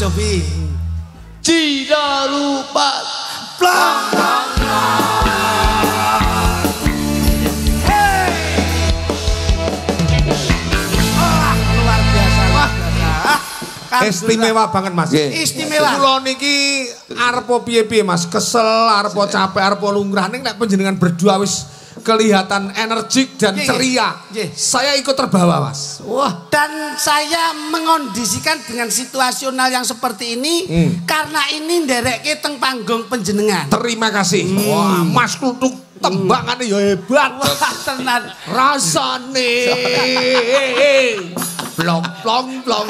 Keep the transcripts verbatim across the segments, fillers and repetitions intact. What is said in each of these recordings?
Jovi. Cina lupa Plong plong luar biasa. Wah, istimewa banget Mas. Istimewa. Kula niki arepo piye-piye Mas, kesel, arepo capek, arepo lungrah ning nek panjenengan berdua wis kelihatan energik dan ceria. Saya ikut terbawa Mas. Wah, dan saya mengondisikan dengan situasional yang seperti ini hmm. karena ini nderekke teng panggung panjenengan. Terima kasih. Hmm. Wah, Mas Kluthuk tembangannya ya hebat. Wah, tenan. Rasane. Plong plong plong.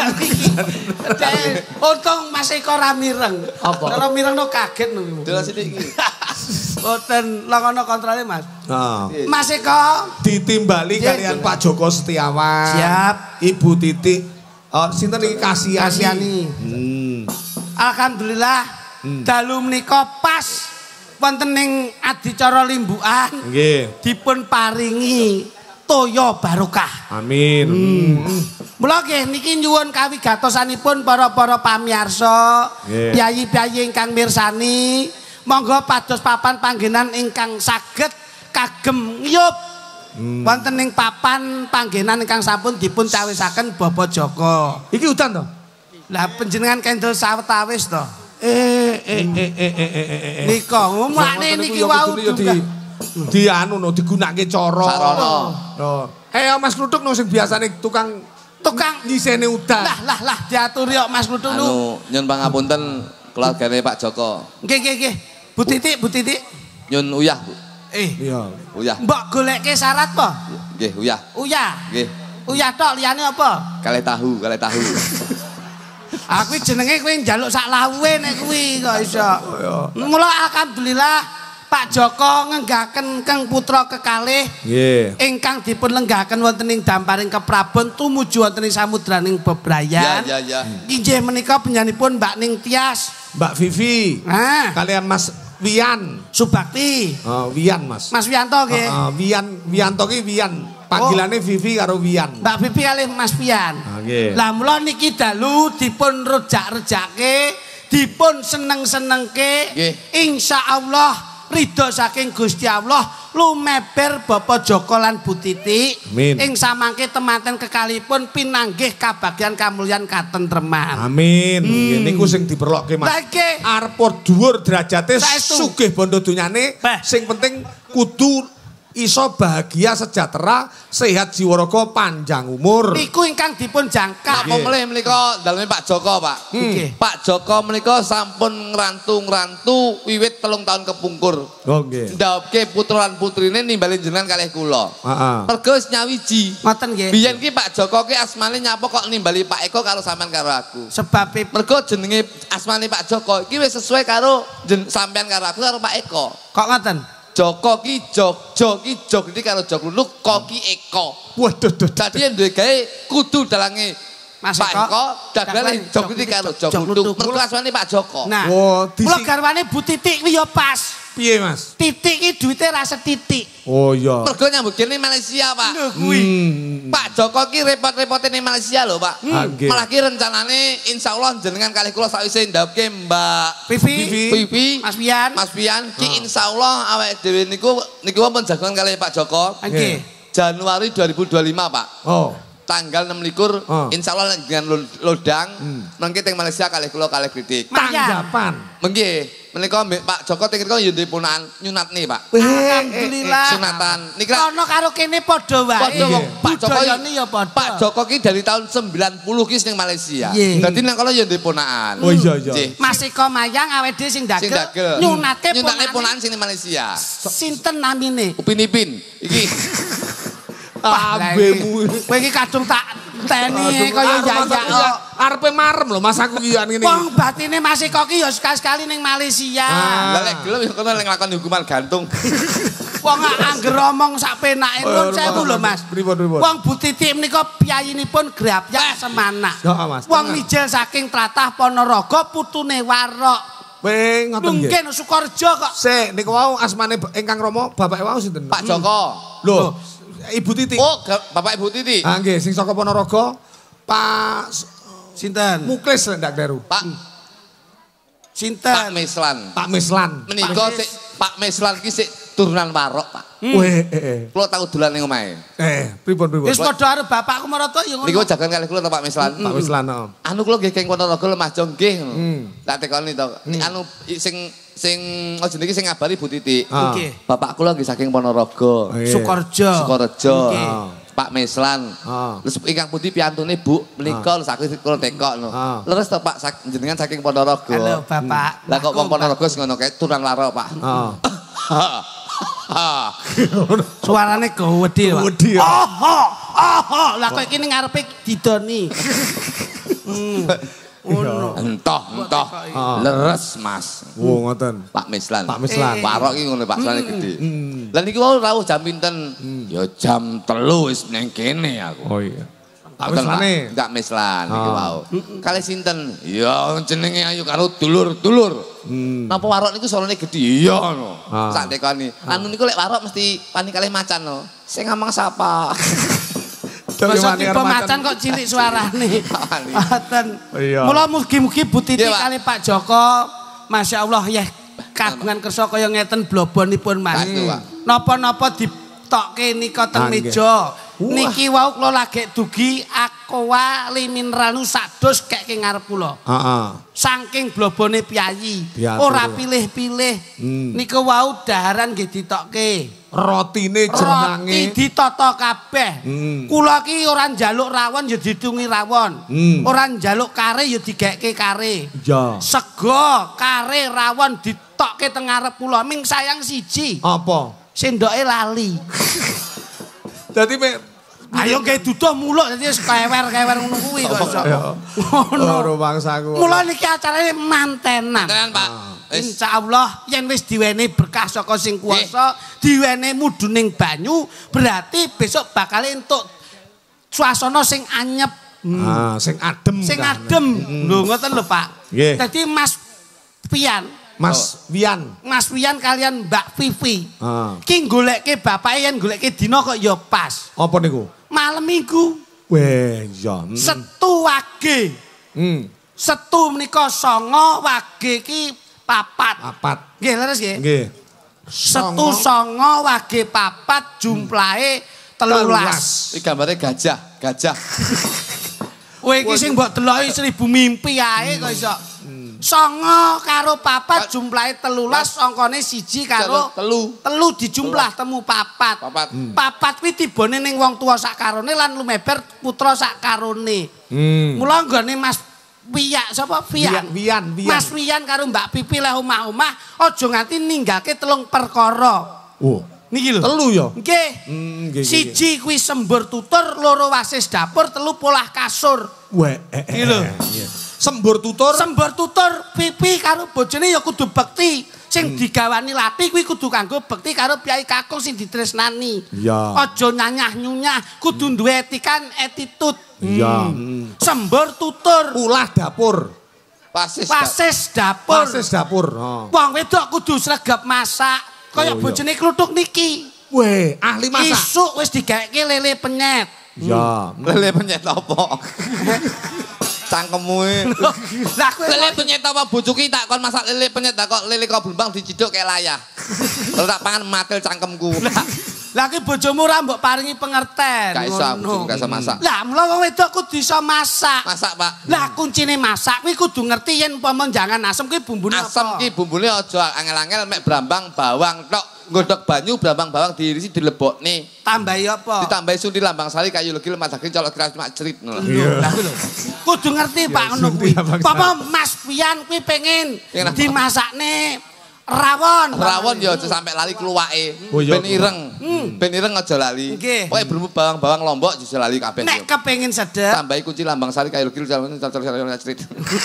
Untung Mas Eko ra mireng. Apa? Ora mireng no kaget no. Delas sithik iki. Boten longono kontrole Mas. Nah. Mas Eko ditimbali kalian Pak Joko Setiawan. Siap. Ibu Titik. Oh, sinten iki Kasiani. Kasiani. Hmm. Alhamdulillah hmm. dalu menika pas wonten ing adicara limbukan. Nggih. Dipun paringi toya barokah. Amin. Hmm. Mula nggih niki nyuwun kawigatosanipun para-para pamirsa, piyayi-piyayi ingkang mirsani, monggo pados papan panggenan ingkang saged kagem ngiyup hmm. wonten ing papan panggenan ingkang sampun dipun cawisaken Bapak Joko. Iki udan to? Lah panjenengan kendel sawetawis to. Eh eh eh eh eh eh. Nika ngomane niki wau di di anu no digunakake cara. Sarana. Oh. Eh Mas Kluthuk no sing biasane tukang tukang nyisene udan. Lah lah lah diaturi kok Mas Kluthuk nu. Anu nyun pangapunten keluargane Pak Joko. Nggih nggih nggih. Bu Titik, Bu Titik. Nyun uyah, Bu. Eh. Iya. Uyah. Mbok goleke syarat po? Nggih, uyah. Uyah. Nggih. Uyah tok liyane apa? Kalih tahu, kalih tahu. Aku jenenge kowe njaluk sak lawuhe nek kuwi kok iso. Mula alhamdulillah Pak Joko ngenggaken keng putra kekalih nggih ingkang dipun lenggaken wonten ing damparing keprabon tumuju wonten ing samudraning bebrayan. Ya ya ya. Inggih menika penyanipun Mbak Ning Tias, Mbak Vivi. Nah, kalian Mas Wian Subakti. Oh, Wian Mas. Mas Wianto nggih. Heeh, uh, uh, Wian Wianto ki Wian. Panggilannya oh. Vivi karo Wian. Mbak Vivi kalih Mas Wian. Nggih. Lah mula niki dalu dipun rejak-rejake, dipun seneng-senengke. Insyaallah ridho saking Gusti Allah lumeber Bapak Joko lan Bu Titik ing samangke temanten kekalipun pinanggih kabagyan kamulyan katentreman. Amin. Hmm. Niku sing diperlokke Mas. Arep dhuwur derajate sugih bondo donyane, sing penting kudu iso bahagia sejahtera sehat jiwa raga panjang umur. Niku ingkang dipun jangka. Napa melih menika daleme Pak Joko, Pak. Hmm. Pak Joko menika sampun ngrantu-ngrantu wiwit telung tahun kepungkur. Oh nggih. Ndhawuhke putra lan putrine nimbali jenengan kalih kula. Heeh. Mergo wis nyawiji. Ngoten nggih. Biyen ki Pak Joko ki asmane nyapa kok nimbali Pak Eko karo sampean karo aku. Sebab mergo jenenge asmane Pak Joko iki wis sesuai karo sampean karo aku karo Pak Eko. Kok ngoten? Joko ki jog, jog ki jog iki karo Jok Kluthuk, kok ki Eko. Waduh, duh. Dadi duwe gawe kudu dalange Mas Pak Eko, dagelane jog iki karo Jok Kluthuk. Mergo asmane Pak Joko. Nah, oh, kula garwane Bu Titik kuwi ya pas. Piye Mas? Titik iki duwite ra setitik. Oh iya. Mergo nyambut kene Malaysia, Pak. Lho kuwi. Hmm. Pak Joko ki repot-repote ning Malaysia lho, Pak. Hmm. Malah ki rencanane insyaallah jenengan kalih kula sakwise ndhawuhke Mbak Vivi, Vivi, Mas Wian, Mas Wian ki insyaallah awake dhewe niku niku pun jagongan kalih Pak Joko. Nggih. Januari dua ribu dua puluh lima, Pak. Oh. Tanggal enam likur, oh. Insyaallah dengan lodang, hmm. mengki teng Malaysia kalih kula kalih kritik. Tanggapan. Mengki, menika Pak Joko teng kira yo dipunan nyunat nih, Pak. Alhamdulillah. Sunatan. Niki kono karo kene padha wae. Padha wong Pak Joko ya padha. Pak Joko ki dari tahun sembilan puluh ki ning Malaysia. Dadi nek kala yo dipunaan. Oh iya iya. Mas Eko Mayang awake dhewe sing dagel nyunatke nyunatke punaan sing ning Malaysia. Sinten namine? Upin Ipin. Iki ambemu kowe iki kadung tak teni kaya jaya arepe marem lho Mas aku iki ngene. Wong batine Mas Eko ki ya sekali-sekali ning Malaysia. Lah lek gelem ya kono lek nglakoni hukuman gantung. Wong angger omong sak penake nuwun sewu lho Mas. Wong Bu Titik menika piyayinipun Grapyak Semana. Heeh Mas. Wong mijil saking tlatah Ponorogo putune Warok. Weh ngoten nggih. Mungkin Sukorejo kok. Sik niku wau asmane ingkang Rama bapake wau sinten? Pak Joko. Lho. Ibu Titik. Oh, Bapak Ibu Titik. Ah nggih, sing saka Ponorogo. Pak Sinten? Muklis ndak kleru. Pak Sinten? Pak Meslan. Pak Meslan. Menika sik Pak Meslan ki sik turunan Warok, Pak. Weh, eh. Kula tau dolan ning omahe. Eh, pripun pripun. Wis padha arep bapakku marata ya ngono. Niku jagan kalih kula to Pak Meslan. Pak Meslan. Anu kula nggih keng Ponorogo lemah jong nggih ngono. Hmm. Tak tekoni to. Anu sing sing aja niki sing ngabari Bu Titik. Nggih. Bapak kula nggih saking Ponorogo. Sukorejo. Sukorejo. Nggih. Pak Meslan. Terus ingkang pundi piyantune Bu menika sakit kula tekokno. Leres to Pak jenengan saking Ponorogo. Halo Bapak. Lah kok wong Ponorogo sing ngono kae turunan laro Pak. Suarane gawedhe, Pak. Gawedhe. Oh, oh, lah kok iki ning ngarepe didoni. Hmm. Ngono. Entoh, entoh. Leres, Mas. Oh, ngoten. Pak Meslan. Pak Meslan. Warok iki ngono Pak Meslan gede. Lah niki wau rawuh jam pinten? Ya jam telu wis ning kene aku. Oh iya. Pak Meslane. Enggak Meslan niki wau. Kali sinten? Ya jenenge ayu karo dulur-dulur. Napa warok niku suarane gede? Iya no. Sak tekoni. Anu niku lek warok mesti pani kalih macan no. Sing ngomong sapa? Masa tipe macan kok cilik suarane. Ngoten. Mula mugi-mugi Bu Titik kali Pak Joko, Masya Allah ya kagungan kersa kaya ngeten blobonipun Mas. Napa-napa ditokke nika teng meja. Niki wau kula lagi dugi aqua liminranu sados kek ke ngarep kula. Heeh. Saking blobone piyayi, ora pilih-pilih. Niku wau daharan nggih ditokke. Rotine jenenge roti ditata kabeh. Kula ki ora njaluk rawon ya ditungi rawon. Ora njaluk kare ya digekke kare. Iya. Sego, kare, rawon ditokke teng ngarep kula. Ming sayang siji. Apa? Sendoke lali. Dadi mek ayo gawe duduh muluk dadi wis kewer-kewer ngono kuwi kok iso. Ngono. Ora bangsaku. Mula niki acarane mantenan. Mantenan, Pak. Insyaallah yen wis diwenehi berkah saka sing kuwasa, diwenehi mudhuning banyu, berarti besok bakal entuk suasana sing anyep. Ah, sing adem. Sing adem. Lho ngoten lho, Pak. Dadi Mas Pian, Mas Wian. Mas Wian kalian Mbak Vivi. Heeh. Ki goleke bapake yen goleke dina kok ya pas. Apa niku? Malam Minggu. Weh, iya. Setu wage. Hmm. Setu menika songo, wage ki papat. Papat. Nggih, leres nggih? Nggih. Setu songo, wage papat, jumlahe telulas. Iki gambare gajah, gajah. Kowe iki sing mbok deloki seribu mimpi ae kok iso. Songo karo papat jumlahe telulas, angkane siji karo telu. Telu dijumlah temu papat. Papat. Papat kuwi tibane ning wong tuwa sak karone lan lumeber putra sak karone. Mula nggone Mas Wiyak sapa Wiyan? Wiyan, Wiyan. Mas Wiyan karo Mbak Pipi leh omah-omah aja nganti ninggalke telung perkara. Oh, niki lho. Telu ya? Nggih. Hmm, nggih. Siji kuwi sembur tutur, loro wasis dapur, telu polah kasur. Weh, iki lho. Sembur tutur. Sembur tutur Pipi karo bojone ya kudu bekti. Sing digawani lapi kuwi kudu kanggo bekti karo piyai kakung sing ditresnani. Iya. Aja nyanyah-nyunyah, kudu duwe etikan, attitude. Iya. Sembur tutur. Ulah dapur. Wasis. Wasis dapur. Wasis dapur. Wong wedok kudu sregep masak. Kaya bojone kluthuk niki. Weh, ahli masak. Isuk wis digaweke lele penyet. Ya, lele penyet apa? Cangkemmu e. Lah kowe lele penyet apa bojoki tak kon masak lele penyet tak kok lele kok blumbang diciduk kayak layah. Kalau tak pangan matil cangkemku. Lah ki bojomu ora mbok paringi pengerten. Gak iso aku gak iso masak. Lah mula wong wedok kudu iso masak. Masak, Pak. Lah kuncine masak kuwi kudu ngerti yen umpama jangan asem kuwi bumbune apa. Asem ki bumbune aja angel-angel mek brambang bawang tok. Nggodhog banyu brambang bawang diirisi dilebokne. Tambahi apa? Ditambahi sundi lambang sari kayu legi lemak daging colok keras mak cerit ngono. Lah kuwi lho. Kudu ngerti Pak ngono kuwi. Apa Mas Pian kuwi pengen dimasakne rawon. Rawon ya aja sampe lali kluwake. Ben ireng. Ben ireng aja lali. Pokoke berumbu bawang-bawang lombok aja lali kabeh. Nek kepengin sedep. Tambahi kunci lambang sari kayu legi colok cerit.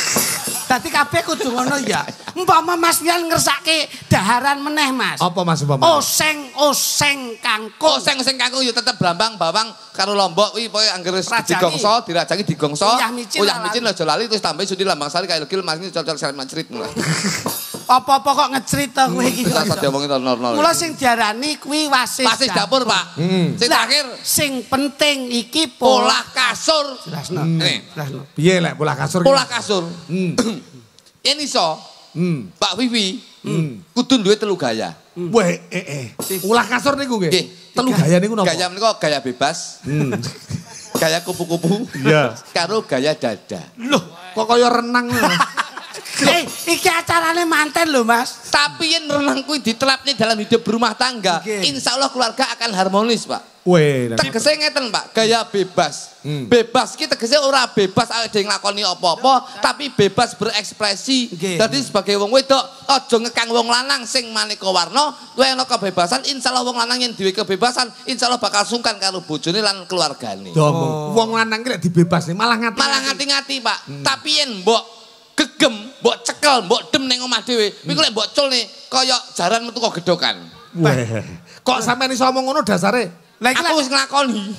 Dadi kabeh kudu ngono ya. Umpama Mas Pian ngersake daharan meneh, Mas. Apa Mas umpama? Oseng, oseng kangkung. Oseng, oseng kangkung ya tetep brambang bawang karo lombok kuwi pokoke anggere digongso, dirajangi digongso. Uyah micin. Uyah micin aja lali terus tambahi sundi lambang sari kayu legi lemak ini colok cerit. Apa-apa kok ngecrit to kowe iki. Bisa diomongi to nol-nol. Mula sing diarani kuwi wasis. Wasis dapur, Pak. Sing terakhir sing penting iki pola kasur. Jelasno. Jelasno. Piye lek pola kasur? Pola kasur. Yen iso. Pak Vivi kudu duwe telu gaya. Weh, eh eh. Ulah kasur niku nggih. Telu gaya niku napa? Gaya menika gaya bebas. Gaya kupu-kupu. Iya. Karo gaya dada. Loh, kok kaya renang lho. Eh, iki acarane manten lho, Mas. Tapi yen renang kuwi diterapne dalam hidup berumah tangga, insya Allah keluarga akan harmonis, Pak. Weh, tegese ngeten, Pak, gaya bebas. Hmm. Bebas ki tegese ora bebas awake dhewe nglakoni apa-apa, tapi bebas berekspresi. Dadi sebagai wong wedok aja ngekang wong lanang sing maneka warna, kowe ana kebebasan, insyaallah wong lanang yen duwe kebebasan, insyaallah bakal sungkan karo bojone lan keluargane. Oh. Wong lanang ki lek dibebasne malah ngati. Malah ngati-ngati, Pak. Hmm. Tapi yen mbok gegem, mbok cekel, mbok dem ning omah dhewe, iku lek mbok culne kaya jaran metu kok gedokan. Weh. Kok sampean iso ngomong ngono dasare? Lah aku wis nglakoni.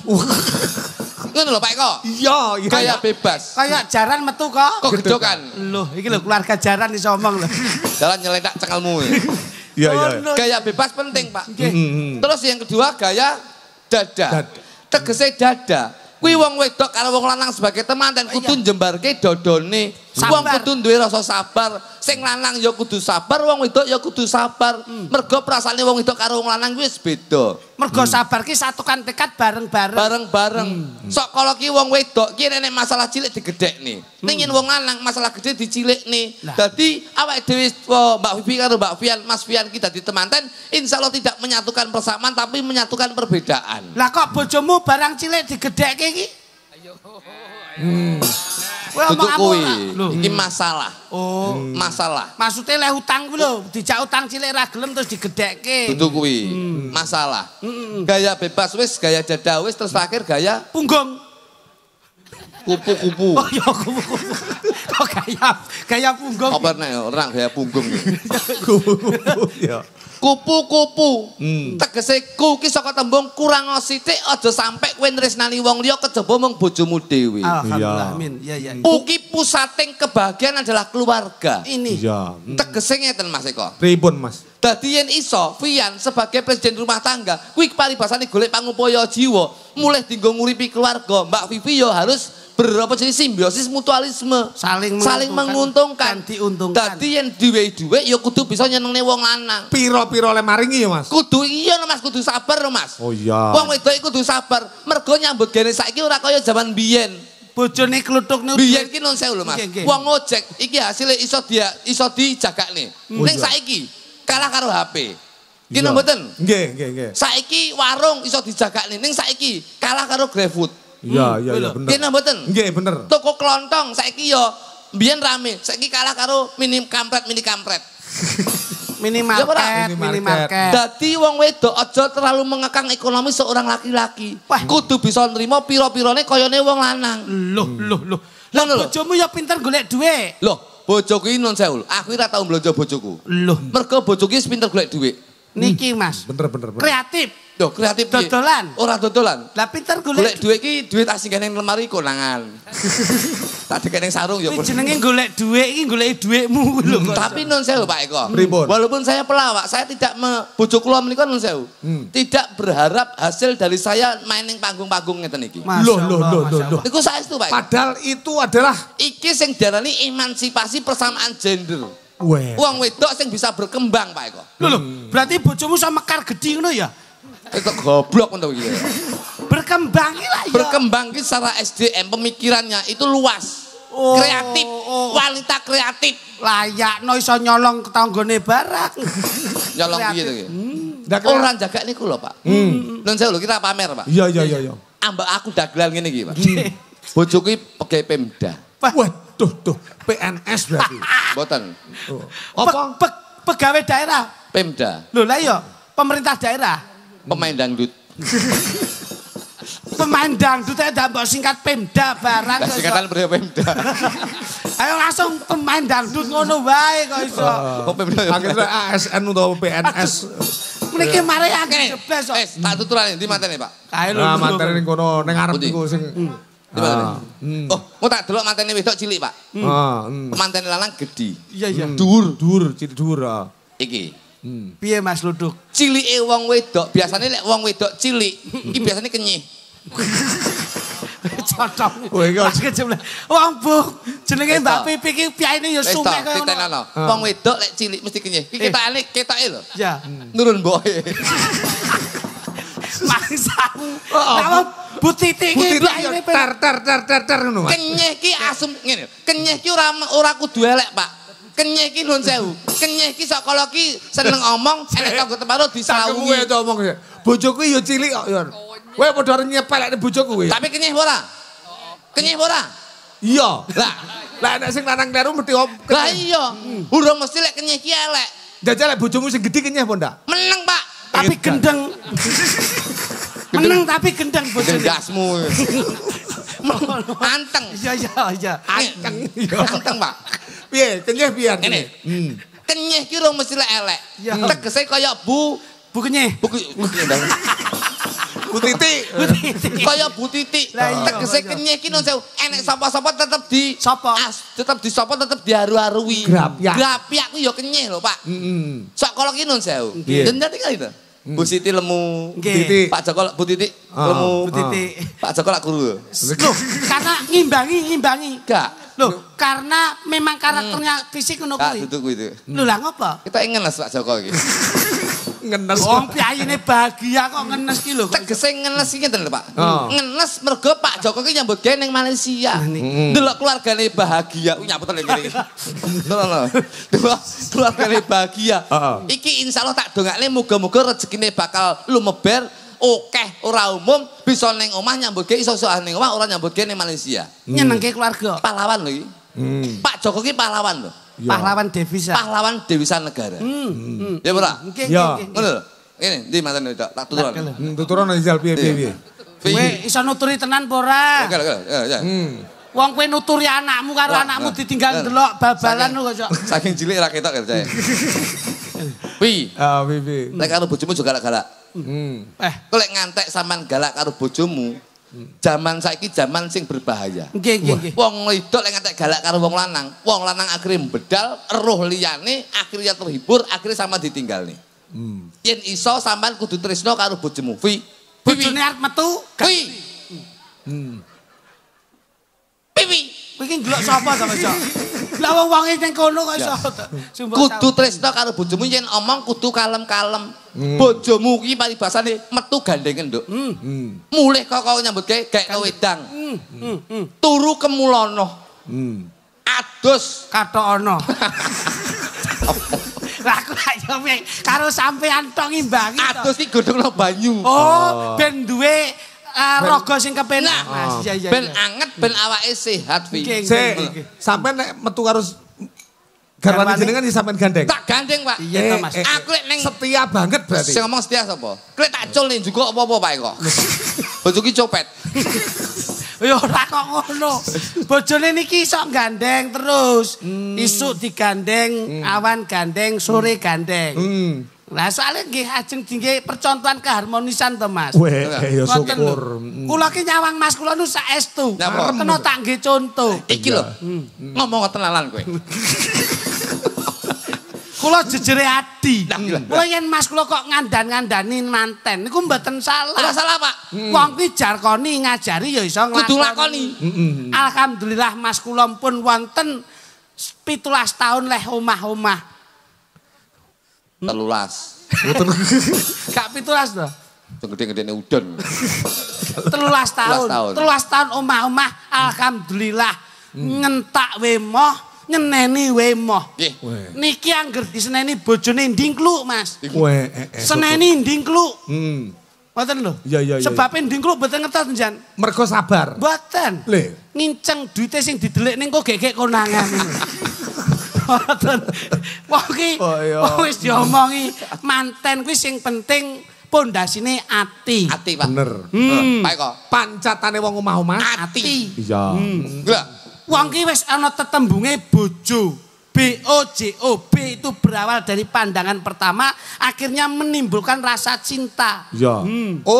Ngono lho Pak Eko. Iya, iya. Kayak bebas. Kayak jaran metu kok. Kok gedokan. Loh, iki lho keluarga jaran iso omong lho. Jalan nyeletak cengelmu. Iya, iya. Gaya bebas penting, Pak. Terus yang kedua gaya dada. Tegese dada. Kuwi wong wedok karo wong lanang sebagai temanten kudu njembarke dodone. Wong kudu duwe rasa sabar. Sing lanang ya kudu sabar, wong wedok ya kudu sabar. Mergo perasaane wong wedok karo wong lanang kuwi wis beda. Mergo sabar ki satukan tekad bareng-bareng. Bareng-bareng. Sok kala ki wong wedok ki nek masalah cilik digedhekne. Ning yen wong lanang masalah gede dicilikne. Dadi awake dhewe Mbak Vivi karo Mbak Fian, Mas Fian ki dadi temanten, insyaallah tidak menyatukan persamaan tapi menyatukan perbedaan. Lah kok bojomu barang cilik digedhekke iki? Ayo. Hmm. Untuk kuwi, iki masalah. Oh, masalah. Maksudnya leh utang kuwi lho, dijak utang cilik ra gelem terus digedhekke. Untuk kuwi, masalah. Gaya bebas wis, gaya dada wis, terus akhir gaya punggung. Kupu-kupu. Oh iya kupu-kupu. Kok gaya gaya punggung. Apa nek ora gaya punggung. Kupu-kupu ya. Kupu-kupu. Hmm. Tegese ku ki saka tembung kurang sithik aja sampe kowe nresnani wong liya kejaba mung bojomu dhewe. Alhamdulillah. Amin. Ya ya. Uki pusating kebahagiaan adalah keluarga. Ini. Iya. Tegese ngeten Mas Eko. Pripun Mas? Dadi yen iso Fian sebagai presiden rumah tangga, kuwi paribasane golek pangupaya jiwa, mulih dinggo nguripi keluarga. Mbak Vivi yo harus berapa jenis simbiosis mutualisme, saling saling menguntungkan, diuntungkan. Dadi yen duwe duwe ya kudu bisa nyenengne wong lanang. Piro-piro le maringi ya Mas? Kudu iya no Mas, kudu sabar no Mas. Oh iya. Wong wedok kudu sabar, mergo nyambut gene saiki ora kaya zaman biyen. Bojone kluthuk niku. Biyen ki non sewu lho Mas. Wong ojek iki hasilnya iso dia iso dijagakne. Ning saiki kalah karo H P. Ki mboten? Nggih, nggih, nggih. Saiki warung iso dijagakne, ning saiki kalah karo GrabFood. Iya, iya, iya bener. Ki mboten? Nggih, bener. Toko kelontong saiki yo mbiyen rame, saiki kalah karo mini kampret, mini kampret. Minimarket, minimarket. Dadi wong wedok aja terlalu mengekang ekonomi seorang laki-laki. Kudu bisa nrimo pira-pirane kayane wong lanang. Loh, loh, loh. Lah bojomu ya pinter golek dhuwit. Loh, bojoku iki non sewu. Aku ora tau blonjo bojoku. Loh, mergo bojoku wis pinter golek dhuwit. Niki Mas. Bener, bener, bener. Kreatif. Loh, kreatif piye? Dodolan. Ora dodolan. Lah pinter golek golek dhuwit iki dhuwit tak singgah ning lemari konangan. Tak dikek ning sarung ya. Jenenge golek dhuwit iki goleki dhuwitmu lho. Tapi non sewu Pak Eko. Pripun? Walaupun saya pelawak, saya tidak bojo kula menika non sewu. Tidak berharap hasil dari saya main ning panggung-panggung ngeten iki. Loh, loh, loh, loh, loh. Iku saestu Pak Eko. Padahal itu adalah iki sing diarani emansipasi persamaan gender. Weh. Wong wedok sing bisa berkembang Pak Eko. Loh, loh. Berarti bojomu iso mekar gedhi ngono ya? Itu goblok ngono iki. Berkembang lah ya. Berkembang ki secara S D M pemikirannya itu luas. Oh, kreatif, oh. Wanita kreatif. Layakno iso nyolong tanggane barang. Nyolong piye to iki? Hmm. Orang jaga niku lho, Pak. Hmm. Non saya lho kita pamer, Pak. Iya, iya, iya, iya. Ambak aku dagelan ngene iki, Pak. Bojoku pegawai Pemda. Waduh, tuh P N S berarti. Mboten. Oh. Apa? Pe, pe, pegawai daerah. Pemda. Lho lah ya, pemerintah daerah. Pemain dangdut. Pemain dangdut ae mbok singkat Pemda barang kok. Singkatan pria Pemda. Ayo langsung pemain dangdut ngono wae kok iso. Oh, Pemda. Akhirnya A S N utawa P N S. Mriki mari akeh jeblas kok. Wis, tak tuturane ndi matene, Pak. Ayo lho. Nah, materi ning kono ning arep niku sing Oh, mau tak delok mantene wedok cilik, Pak. Mantene lanang gedhi. Iya, iya. Dhuwur, dhuwur, cilik dhuwur. Iki. Piye Mas Luduk? Cilike wong wedok, biasane lek wong wedok cilik, iki biasane kenyih. Cocok. Wong Bu, jenenge Mbak Pipi iki piyane ya sumek kaya ngono. Wong wedok lek cilik mesti kenyih. Iki ketake ketoke lho. Ya. Nurun mboke. Mangsamu. Lah Bu Titi iki piyane ter ter ter ter ter ngono. Kenyih ki asum ngene. Kenyih ki ora ora kudu elek, Pak. Kenyih ki nun sewu. Kenyih ki sakala ki seneng omong, enek tanggo temparo disawuhi. Kowe omong ya. Bojoku ya cilik kok ya. Kowe padha nyepelekne bojoku kowe. Tapi kenyih ora? Kenyih ora? Iya. Lah, lah nek sing lanang kleru mesti om. Lah iya. Urung mesti lek kenyih ki elek. Jajal lek bojomu sing gedhi kenyih apa ndak? Meneng, Pak. Tapi gendeng. Meneng tapi gendeng bojone. Gendasmu. Anteng. Iya iya iya. Anteng. Anteng, Pak. Piye? Kenyih piye? Ngene. Kenyih ki urung mesti lek elek. Tegese kaya bu Bu kenyih. Bu Bu Titi. Kaya Bu Titi. Tegese kenyih ki nun sewu. Enek sapa-sapa tetep di sapa? Tetep di sapa tetep diharu-harui. Grapyak. Grapyak ku ya kenyih lho, Pak. Heeh. Sok kala ki nun sewu. Dene kali to. Bu Siti lemu. Pak Joko Bu Titi lemu. Bu Titi. Pak Joko lak guru. Loh, karena ngimbangi, ngimbangi. Gak. Loh, karena memang karakternya fisik ngono kuwi. Gak duduk kuwi itu. Lho lah ngopo? Kita ngenes Pak Joko iki. Ngenes. Wong piyayine bahagia kok ngenes ki lho. Tegese ngenes iki ngeten lho, Pak. Ngenes mergo Pak Joko ki nyambut gawe ning Malaysia. Delok keluargane bahagia. Nyambut ning kene iki. Lho lho. Delok keluargane bahagia. Iki insyaallah tak dongakne muga-muga rezekine bakal lumeber, akeh ora umum bisa ning omah nyambut gawe iso-iso ning omah ora nyambut gawe ning Malaysia. Nyenengke keluarga. Pahlawan lho iki. Pak Joko ki pahlawan lho. Pahlawan devisa. Pahlawan devisa negara. Hmm. Ya ora? Nggih, nggih. Ngono lho. Ngene, ndi mantan Dak? Tak tuturan. Tuturan Rizal piye piye. Kowe iso nuturi tenan apa ora? Oke, oke. Ya, ya. Wong kowe nuturi anakmu karo anakmu ditinggal ndelok bal-balan kok. Saking cilik ra ketok ya, Cak. Wi. Ah, Wi. Lek karo bojomu juga galak-galak. Hmm. Eh, kok lek ngantek sampean galak karo bojomu, zaman saiki zaman sing berbahaya. Nggih, nggih, nggih. Wong wedok lek ngantek galak karo wong lanang, wong lanang akhirnya bedal, eruh liyane, akhirnya terhibur, akhirnya sama ditinggal nih. Hmm. Yen iso sampean kudu tresno karo bojomu. Wi. Bojone arep metu. Wi. Hmm. Pipi. Kowe iki ndelok sapa to, Cok? Lah wong-wonge ning kono kok iso. Kudu tresno karo bojomu yen omong kudu kalem-kalem. Bojomu ki paribasane metu gandeng nduk. Mulih kok kok nyambut gawe gek wedang. Turu kemulono. Adus katokono. Lah aku ayo karo sampean tok ngimbangi to. Adus ki godhongno banyu. Oh, ben duwe raga sing kepenak. Mas, iya iya. Ben anget ben awake sehat, Wi. Sampeyan nek metu karo garwane jenengan iki sampean gandeng. Tak gandeng, Pak. Iya to, Mas. Aku lek ning setia banget berarti. Sing ngomong setia sapa? Kowe tak cul ning juga apa-apa Pak kok. Bojo ki copet. Ya ora kok ngono. Bojone niki iso gandeng terus. Isuk digandeng, awan gandeng, sore gandeng. Lah soalnya nggih ajeng nggih percontohan keharmonisan to Mas. Weh ya syukur. Kula ki nyawang Mas kula nu saestu. Kena tak nggih contoh. Iki lho. Ngomong tenanan kowe. Kula jejere adi. Kula yen Mas kula kok ngandan-ngandani manten niku mboten salah. Ora salah, Pak. Wong kuwi jarkoni ngajari ya iso nglakoni. Kudu lakoni. Alhamdulillah Mas kula pun wonten pitulas tahun leh omah-omah. Telulas. Gak pitulas to. Gede-gedene udon. Telulas tahun. Telulas tahun omah-omah alhamdulillah ngentak wemoh, nyeneni wemoh. Niki angger diseneni bojone ndingkluk, Mas. Seneni ndingkluk. Hmm. Mboten lho. Iya iya iya. Sebab ndingkluk mboten ngetos njan. Mergo sabar. Mboten. Lho, nginceng duite sing didelik ning kok gek-gek konangan. Wong ki wis diomongi manten kuwi sing penting pondasine ati. Ati, Pak. Bener. Hmm. Baik kok. Pancatane wong omah-omah ati. Iya. Enggak. Wong ki wis ana tetembunge bojo. B O J O. B itu berawal dari pandangan pertama akhirnya menimbulkan rasa cinta. Iya. Hmm. Oh,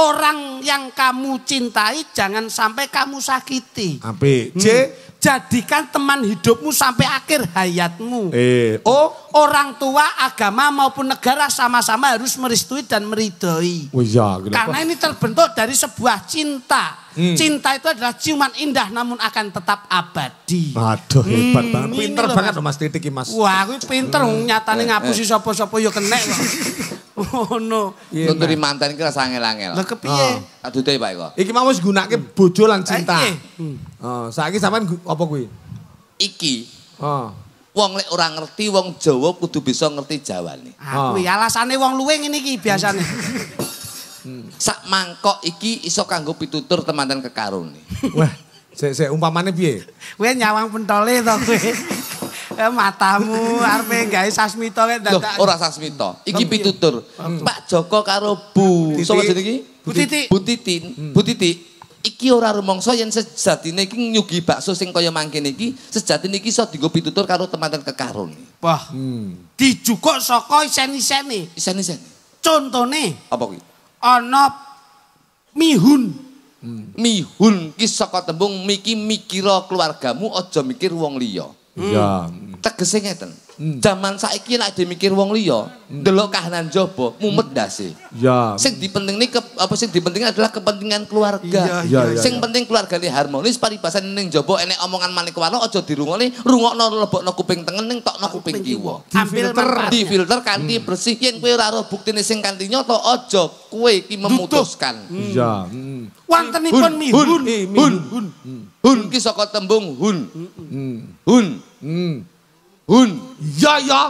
orang yang kamu cintai jangan sampai kamu sakiti. Apik. C. Hmm. Jadikan teman hidupmu sampai akhir hayatmu. Eh. O. Orang tua, agama maupun negara sama-sama harus merestui dan meridhoi. Oh iya, karena ini terbentuk dari sebuah cinta. Hmm. Cinta itu adalah ciuman indah namun akan tetap abadi. Aduh hebat hmm, banget. Pinter banget loh Mas Titik Mas. Wah, aku pinter hmm. nyatane ngapusi sapa-sapa ya kenek kok. Oh no. Nunturi mantan iki rasa angel-angel. Lah kepiye? Aduh Pak kok. Iki mau wis gunake bojo lan cinta. Heeh. Oh, saiki sampean apa kuwi? Iki. Heeh. Wong lek ora ngerti wong Jawa kudu bisa ngerti Jawane. Ah kuwi alasane wong luwe ngene iki biasane. Hmm. Sak mangkok iki iso kanggo pitutur temanten kekarone. Wah, sik sik umpamane piye? Kowe nyawang pentole to kowe. Eh matamu arepe gawe sasmita kek dadak. Ora sasmita. Iki pitutur. Hmm. Pak Joko karo Bu sapa jenenge iki? Bu Titi. Bu Titi. Hmm. Bu Titi. Iki ora rumangsa yen sejatine iki nyugi bakso sing kaya mangkene iki, sejatine iki iso dienggo pitutur karo temanten kekarone. Wah. Hmm. Dijukuk saka isen-isene. Isen-isene. Contone. Apa kuwi? Ana mihun. Hmm. Mihun ki saka tembung miki mikira keluargamu aja mikir wong liya. Iya. Hmm. Tegese ngeten. Hmm. Zaman saiki nek dimikir wong liya, ndelok kahanan jaba mumet ndase. Iya. Sing dipentingne apa sing dipentingnya adalah kepentingan keluarga. Iya, iya, sing iya. penting keluargane harmonis, paribasan ning jaba enek omongan manik warna aja dirungokne, rungokno lebokno kuping tengen ning tokno kuping kiwa. Difilter, difilter kanthi hmm. bersih. Yen kowe ora ro buktine sing kanthi nyata aja kowe iki memutuskan. Iya. Hmm. Wontenipun mihun. Hun. Hun. Hun. Hun ki saka tembung hun. Hun. Hmm. Hun. Ya ya.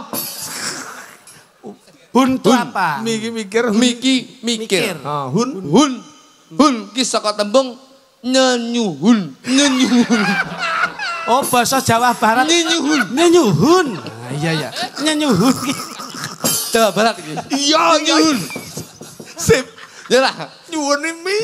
Hun itu apa? Miki mikir. Miki mikir. Ah, hun. Hun. Hun ki saka tembung nyenyuhun. Nyenyuhun. Oh, bahasa Jawa Barat. Nyenyuhun. Nyenyuhun. Ah, iya ya. Nyenyuhun. Jawa Barat iki. Iya, nyenyuhun. Sip. Ya lah. Nyuwun mi.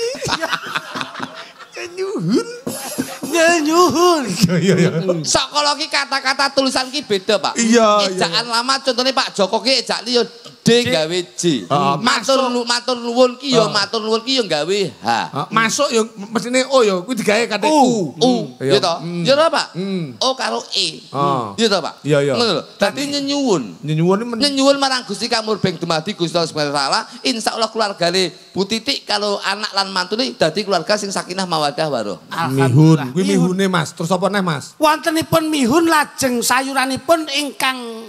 Nyenyuhun. Nyenyuhun. Iya iya. Sakala ki kata-kata tulisan ki beda, Pak. Iya. Ejaan lama contohnya Pak Joko ki ejak liya D gawe J. Matur matur nuwun ki ya matur nuwun ki ya gawe H. Masuk ya mesine O ya kuwi digawe kate U. U. Ya to. Ya to, Pak. O karo E. Ya to, Pak. Iya iya. Ngono lho. Dadi nyenyuwun. Nyenyuwun nyenyuwun marang Gusti Kamurbeng dumadi Gusti Allah Subhanahu wa taala. Insyaallah keluargane Bu Titik kalau anak lan mantune dadi keluarga sing sakinah mawaddah warahmah. Mihun. Kuwi mihune Mas. Terus apa neh Mas? Wontenipun mihun lajeng sayuranipun ingkang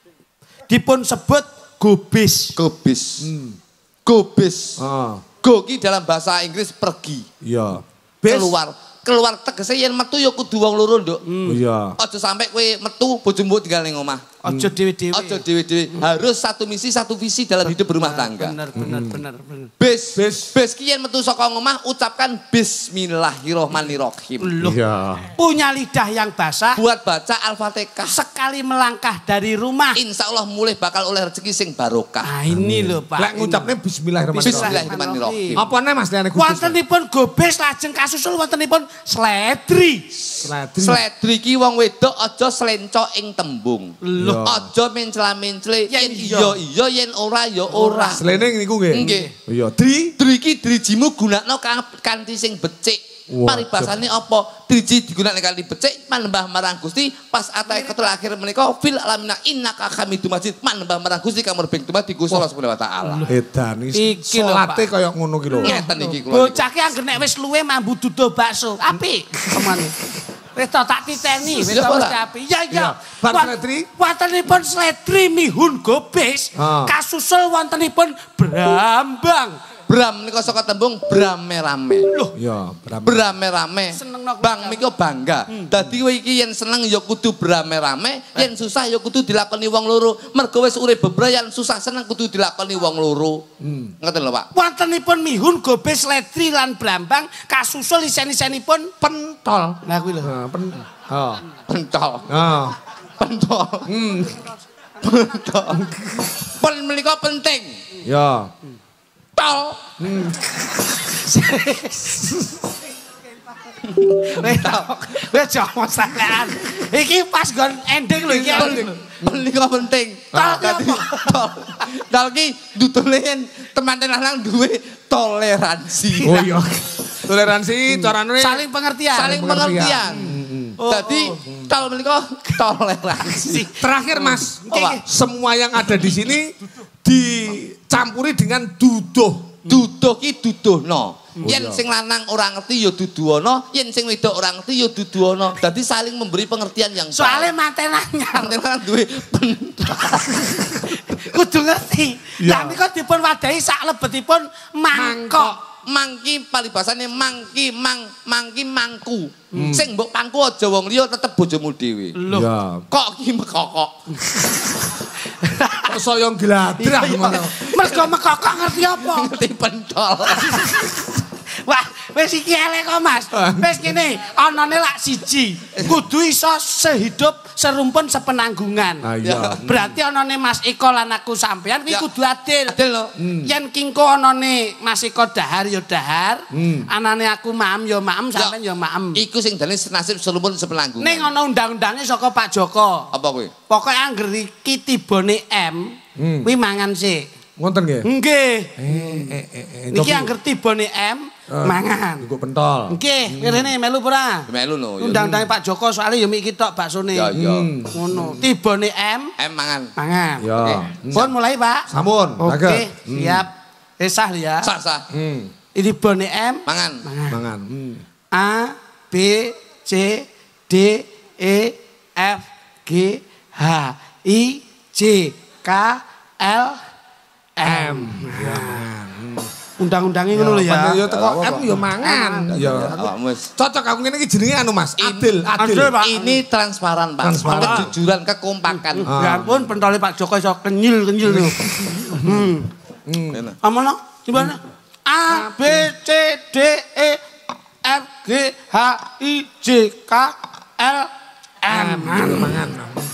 dipun sebut gobis. Gobis. Hmm. Gobis. Ah. Go ki dalam bahasa Inggris pergi. Iya. Keluar. Keluar tegese yen metu ya kudu wong loro, Nduk. Hmm. Iya. Aja sampe kowe metu bojomu tinggal ning omah. Aja dhewe-dhewe. Aja dhewe-dhewe. Harus satu misi, satu visi dalam hidup berumah tangga. Benar, benar, benar, benar. Bis, bis, bis ki yen metu saka omah ucapkan bismillahirrahmanirrahim. Iya. Punya lidah yang basah. Buat baca Al-Fatihah. Sekali melangkah dari rumah. Insya Allah mulai bakal oleh rezeki sing barokah. Nah ini lho Pak. Lek ngucapne bismillahirrahmanirrahim. Bismillahirrahmanirrahim. Apa neh Mas liyane khusus? Wontenipun gobis lajeng kasusul wontenipun sledri. Sledri. Sledri ki wong wedok aja slenco ing tembung. Loh. Aja mencela-mencele yen iya iya yen ora ya ora. Slene niku nggih. Nggih. Iya, dri. Dri ki drijimu gunakno kanthi sing becik. Paribasane apa? Driji digunakne kanthi becik manembah marang Gusti pas atahe ketul akhir menika fil alamina innaka hamidum majid manembah marang Gusti Kamurbeng dumadi Gusti Allah Subhanahu wa taala. Edan iki salate kaya ngono ki lho. Ngeten iki kula. Bocah ki anggere nek wis luwe mambu duduh bakso. Apik temane. Wis tak titeni, wis wis apik. Ya ya. Bar sledri. Wontenipun sledri mihun gobis. Kasusul wontenipun brambang. Bram nika saka tembung brame-rame. Loh, ya, brame-rame. Bang mika bangga. Dadi kowe iki yen seneng ya kudu brame-rame, yen susah ya kudu dilakoni wong loro. Mergo wis urip bebrayan susah seneng kudu dilakoni wong loro. Hmm. Ngoten lho, Pak. Wontenipun mihun gobis ledri lan brambang kasusul isen-isenipun pentol. Lah kuwi lho. Heeh, pen. Heeh. Pentol. Heeh. Pentol. Hmm. Pentol. Pen menika penting. Ya. Tol. Hmm. Wes jomo sakean. Iki pas gon ending lho iki. Menika penting. Tol. Tol ki dudule yen teman lanang duwe toleransi. Oh iya. Toleransi carane saling pengertian. Saling pengertian. Jadi tol menika toleransi. Terakhir Mas, semua yang ada di sini dicampuri dengan duduh. Duduh ki duduhno. Yen sing lanang ora ngerti ya duduhana, yen sing wedok ora ngerti ya duduhana. Dadi saling memberi pengertian yang baik. Soale mantenannya. Mantenan duwe kudu ngerti. Lah nika dipun wadahi sak lebetipun mangkok. Mangki palibasane mangki mang mangki mangku. Hmm. Sing mbok pangku aja wong liya tetep bojomu dhewe. Ya. Kok ki mekokok. Kok saya gladrah ngono. Mergo mekokok ngerti apa? Ngerti pentol. Wah, wis iki elek kok Mas. Wis kene, anane lak siji. Kudu iso sehidup serumpun sepenanggungan. Ah, iya. Berarti anane Mas Eko lan aku sampean kuwi kudu adil. Adil lho. Hmm. Yen kingko anane Mas Eko dahar ya dahar, hmm. anane aku maem ya maem, sampean ya maem. Iku sing dene nasib serumpun sepenanggungan. Ning ana undang-undange saka Pak Joko. Apa kuwi? Pokoke angger iki tibane M, hmm. kuwi mangan sik. Ngonten nggih? Nggih. Eh eh eh. Niki angger tibane M uh, mangan. Nggo pentol. Nggih, kene melu ora? Melu lho. Undang-undange Pak Joko soalnya ya miki tok baksone. Ya ya. Ngono. Tibane M M mangan. Mangan. Ya. Pun mulai, Pak. Sampun. Oke, siap. Eh sah ya. Sah sah. Hmm. Tibane M mangan. Mangan. Mangan. Hmm. A B C D E F G H I J K L M. Ya. Undang-undangnya ngono lho ya. Ya teko M ya mangan. Ya wis. Cocok aku ngene iki jenenge anu Mas, adil, adil. Ini transparan, Pak. Transparan. Kejujuran, kekompakan. Ya ampun pentole Pak Joko iso kenyil-kenyil lho. Hmm. Hmm. Amono gimana? A B C D E F G H I J K L M. Mangan.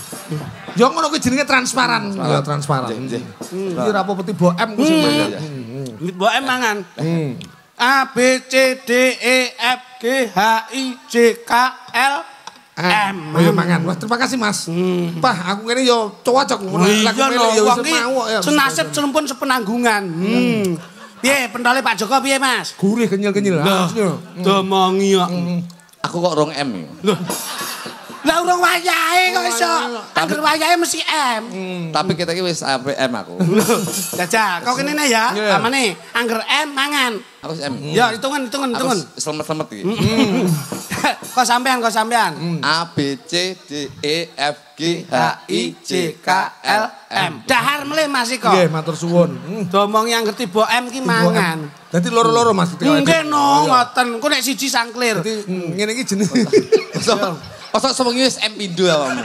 Ya ngono kuwi jenenge transparan. Ya transparan. Nggih. Iki ora apa peti bo M ku sing ya. Bo M mangan. A B C D E F G H I J K L M. Ayo mangan. Wah, terima kasih Mas. Pah, aku ngene yo cocok ngono. Lah yo mau ya. Senasib serumpun sepenanggungan. Hmm. Piye pentole Pak Joko piye Mas? Gurih kenyil-kenyil. Domongi kok. Aku kok rong M ya. Lah urung wayahe kok iso. Angger wayahe mesti M. Tapi kita iki wis M aku. Jajah, kau kene ya. Amane angger M mangan. Aku wis M. Ya, hitungan hitungan hitungan. Selemet-selemet iki. Kok sampean, kok sampean. A B C D E F G H I J K L M. Dahar mele Mas Iko. Nggih, matur suwun. Domong yang ngerti bo M ki mangan. Dadi loro-loro Mas. Nggih no, ngoten. Ku nek siji sangklir. Dadi ngene iki jenenge. Pasal sewengi wis M pindho awakmu.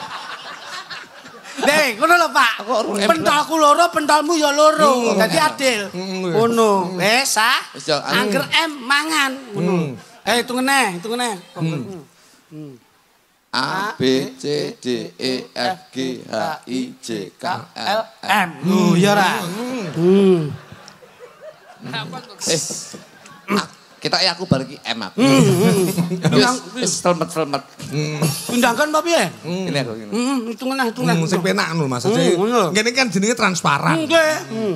Deh, ngono lho Pak. Pentolku loro, pentolmu ya loro. Dadi adil. Ngono. Wis sah. Angger M mangan. Ngono. Eh hitung neh, hitung neh. A B C D E F G H I J K L M. Oh ya ora. Hmm. Eh. Kita ya aku bar iki M aku. Wis selemet-selemet. Undangkan apa piye? Ini aku ngene. Heeh, hitungan nah, hitungan. Sing penak ngono Mas. Ngene kan jenenge transparan. Nggih.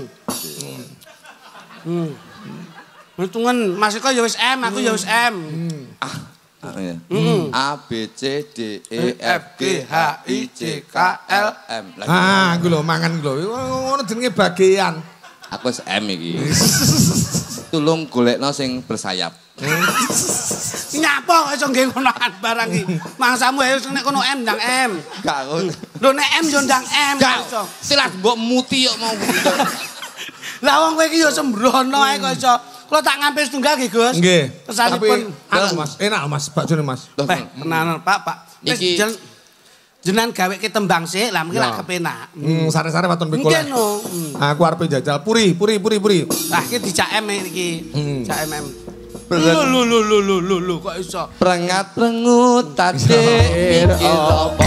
Hmm. Hitungan Mas Eko ya wis M, aku ya wis M. Ah. A B C D E F G H I J K L M. Ah, iku lho mangan iku lho. Ngono jenenge bagian. Aku wis M iki. Tulung golekno sing bersayap. Nyapa kok iso nggih ngonoan barang iki. Mangsamu ae nek kono M ndang M. Gak ngono. Lho nek M yo ndang M iso. Silat mbok muti kok mau. Lah wong kowe iki yo sembrono ae kok iso. Kula tak ngambil setunggal nggih, Gus. Nggih. Kesanipun anu Mas, enak Mas, bakjone Mas. Teh, tenan Pak, Pak. Iki jenengan gaweke tembang sik, lah mungkin lak kepenak. Hmm, sare-sare waton mbek koleh. Mungkin no. Aku arep jajal puri, puri, puri, puri. Lah iki dijak M iki. Cak M M. Lho lho lho lho lho lho kok iso. Prengat prengut takdir iki apa?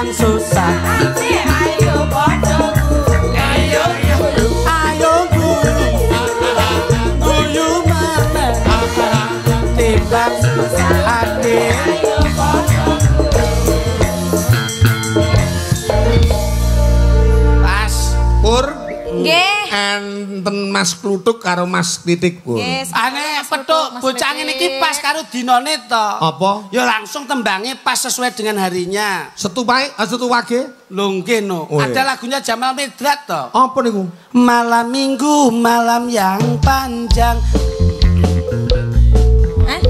susah. Ayo bodoku, Ayo ayo guyu, guyu meneh. Timbang susah hati. Pas Pur. Nggih. Enten Mas Kluthuk karo Mas Titik Pur. Ane petuk bocah ngene iki pas karo dinane to. Apa? Ya langsung tembangnya pas sesuai dengan harinya. Setupai, setuwage. Lho nggih no. Oh, Ada iya. lagunya Jamal Mirdad to. Apa niku? Malam minggu, malam yang panjang. Hah?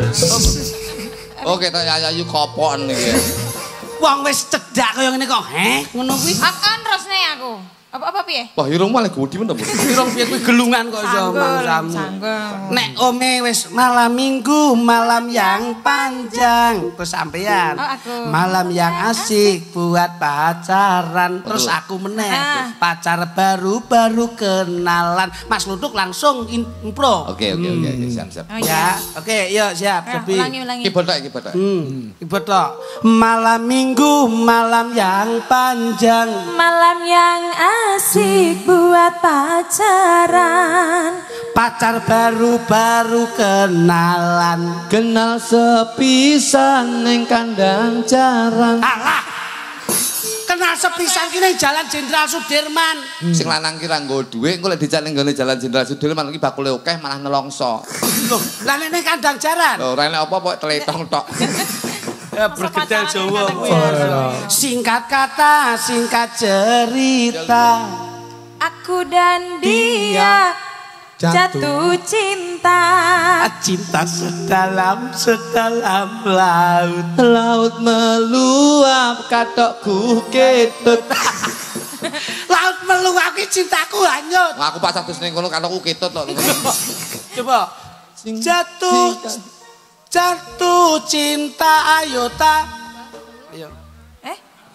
Oke, tak ayu kopon iki. Wong wis cedak kaya ngene kok, heh, ngono kuwi. Akan terusne aku. Apa-apa piye? Wah, irung malah gudi men to. Pirong piye kuwi gelungan kok iso mangsamu. Sanggeng. Nek ome wis malam minggu, malam yang panjang. Terus sampean. Oh, aku. Malam yang asik buat pacaran. Terus Betul. aku meneh. Ah. Pacar baru-baru kenalan. Mas Luduk langsung impro. Oke, oke, oke, oke, siap, siap. Oh Ya, iya. oke, yuk siap. Ah, Sepi. ulangi ulangi. Keyboard tak, keyboard tak. Hmm, ibu tok. Malam minggu, malam yang panjang. Malam yang asik buat pacaran. Pacar baru-baru kenalan. Kenal sepisan ning kandang jaran. Alah. Kenal sepisan ki ning Jalan Jenderal Sudirman. Sing lanang ki ra nggo dhuwit, engko lek dijak ning gone Jalan Jenderal Sudirman iki bakule akeh malah nelongso. Loh, lah nek ning kandang jaran. Lho, ora enek apa-apa teletong tok. Ya bergedel Jawa kuwi. Oh, Singkat kata, singkat cerita. Aku dan dia jatuh cinta. Cinta sedalam sedalam laut. Laut meluap katokku ketut. Laut meluap ki cintaku hanyut. Aku pas adus ning kono katokku ketut tok. Coba. Jatuh jatuh cinta ayo ta. Ayo. Eh?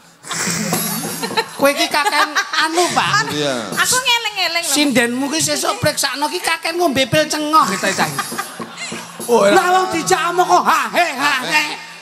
Kowe iki kaken anu, Pak. Iya. Aku ngeleng-ngeleng loh. Sindenmu ki sesuk preksakno ki kaken ngombe pil cengoh kita cah. Oh, Lah wong dijamu kok ha he ha he.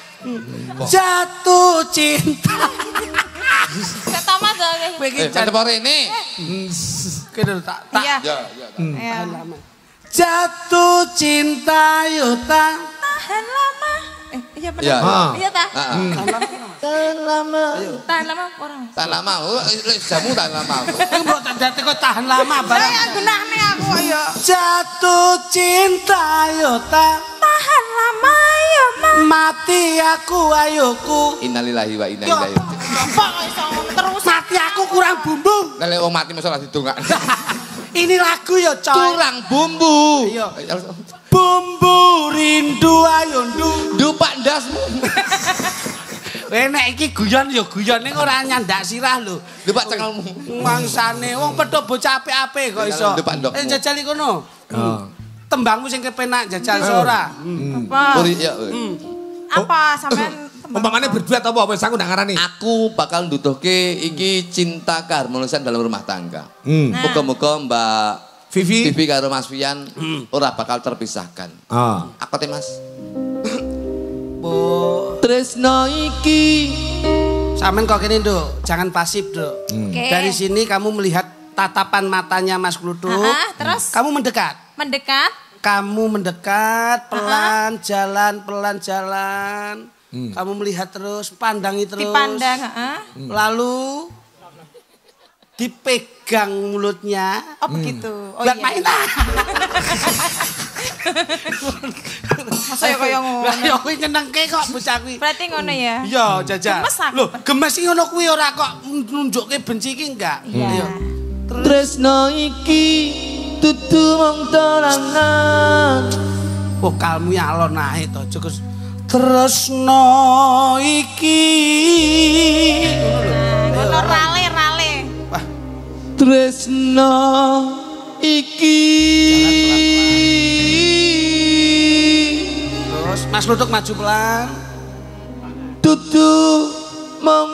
Jatuh cinta. Ketama to. Kowe iki Eh, mantep ora ini? kene tak tak Iya. Ya, ya. Iya. jatuh cinta yo ta. Tahan lama. Eh, iya benar. Iya, iya. Iya ta? Heeh. Tahan lama. Tahan lama orang. Tahan lama, oh, lek jamu tahan lama. Iku mbok tak dadi kok tahan lama barang. Saya gunane aku ayo. Jatuh cinta yo ta. Tahan lama ya, Mas. Mati aku ayoku. Innalillahi wa inna Yo, ilaihi raji'un. Apa kok iso terus mati aku kurang bumbung. Nek lek wong mati mesti ora didongak. Ini lagu ya coy. Kurang bumbu. Iya. Bumbu rindu ayo ndu. Dupak ndasmu. Weh nek iki guyon ya guyon ning ora nyandak sirah lho. Dupak cengelmu. Mangsane wong pedhot bocah apik-apik kok iso. Depan ndokmu. Eh jajal iki kono. Oh. Tembangmu sing kepenak jajal ora. apa? Uri ya. Apa sampean Umpamane berduet apa wis aku ndak ngarani. Aku bakal nduduhke iki cinta keharmonisan dalam rumah tangga. Hmm. Muga-muga Mbak Vivi. Vivi karo Mas Fian ora bakal terpisahkan. Ah. Aku teh Mas. Bu, Tresno iki sampean kok kene, Nduk. Jangan pasif, Nduk. Oke. Dari sini kamu melihat tatapan matanya Mas Kluthuk. Ah, terus Kamu mendekat. mendekat. Kamu mendekat, pelan jalan, pelan jalan. Kamu melihat terus, pandangi terus. Dipandang, heeh. Lalu dipegang mulutnya. Oh begitu. Oh Buat iya. main. Masa ya kaya ngono. Lah ya kuwi nyenengke kok bocah kuwi. Berarti ngono ya. Iya, jajal. Gemes aku. Loh, gemes iki ngono kuwi ora kok nunjukke benci iki enggak. Iya. Tresno iki dudu mung dolanan. Vokalmu ya alon ae to, Gus. Tresno iki. Ngono rale rale. Wah, Tresno iki terus Mas Kluthuk maju pelan. dudu mung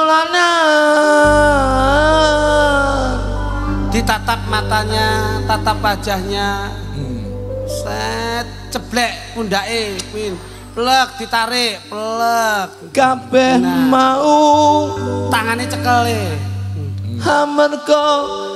dolanan. Ditatap matanya, tatap wajahnya. Set ceblek pundake, Min. Plek ditarik, plek. Kabeh mau tangane cekele. Amarga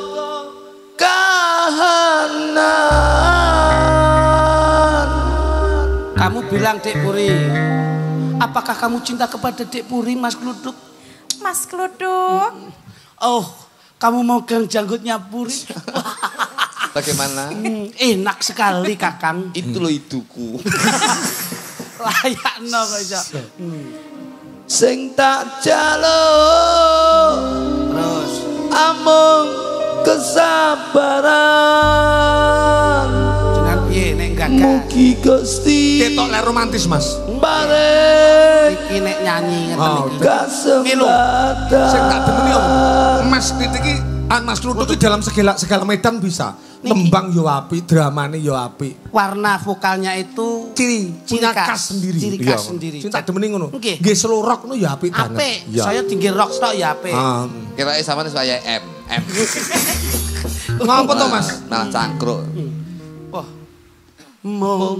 kahanan. Kamu bilang Dek Puri, apakah kamu cinta kepada Dek Puri, Mas Kluduk? Mas Kluduk. Oh, kamu mau gang janggutnya Puri? Bagaimana? Hmm, enak sekali Kakang. Itu loh iduku. Layak no kok iso. Sing tak jaluk Terus amung kesabaran. jenengan piye nek gagal? Mugi Gusti Ketok lek romantis, Mas. bareng Iki nek nyanyi ngeten Oh, iki. kasempatan. Sing tak demeni om. Mas Titik iki ah, Mas Kluduk iki dalam segala segala medan bisa. Tembang yo apik, dramane yo apik. Warna vokalnya itu Ciri punya khas. khas sendiri. Ciri Iya. khas sendiri. Sing tak demeni ngono. Nggih. Nggih slow rock ngono ya apik banget. Apik. Iya. Saya tinggi rock tok ya apik. Ah. Kirae sampean saya M. M. Ngapa to, Mas? Malah cangkruk. Wah. Mong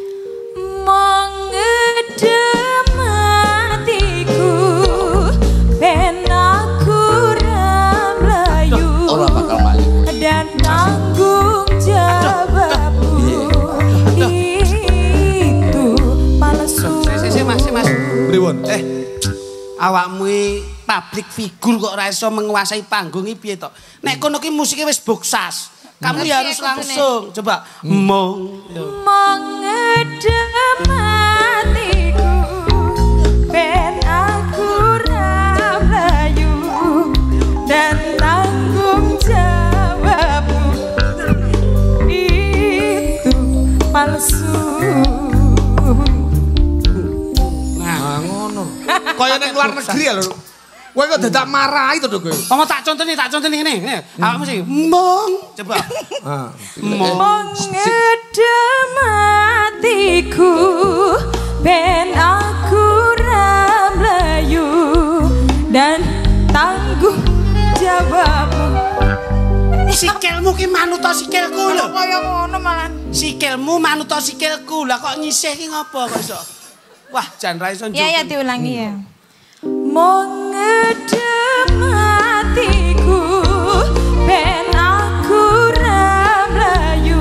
Mengedem hatiku ben aku ramlayu Ora bakal mlayu. dan tanggung jawabku itu palsu. sik sik Mas, sik, Mas. Pripun? Eh, awakmu iki public figure kok ora iso menguasai panggung iki piye to? Nek kono ki musike wis boksas. Kamu Ngerti ya harus aku kudune. langsung. Coba. Mong. Mengedem hatiku ben aku ramlayu dan tanggung jawabku itu palsu. Nah, ngono. Kaya ning luar negeri ya lho. Kowe kok dadak marahi to, kowe. Mama tak contoni, tak contoni ngene. Ngene. Awakmu sih mong. Coba. Ah. Mong. Mengedem hatiku ben aku ramlayu dan tanggung jawabmu. Sikilmu ki manut to sikilku lho. Kaya ngono malah. Sikilmu manut to sikilku. Lah kok nyisih ki ngopo kok iso? Wah, jan ra iso njuk. Ya ya diulangi ya. Mengedem hatiku ben aku ramlayu.